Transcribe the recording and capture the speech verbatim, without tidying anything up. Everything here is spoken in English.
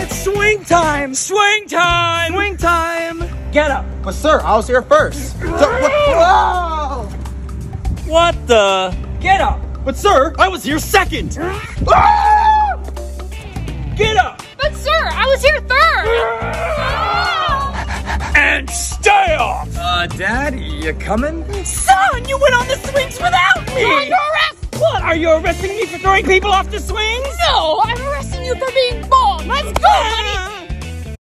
It's swing time! Swing time! Swing time! Get up! But sir, I was here first. So, whoa! What the? Get up! But sir, I was here second! Get up! But sir, I was here third! And stay off! Uh, Dad, you coming? Son, you went on the swings without me! You're under arrest! What, are you arresting me for throwing people off the swings? No, I'm arresting you for being bald! Let's go, buddy!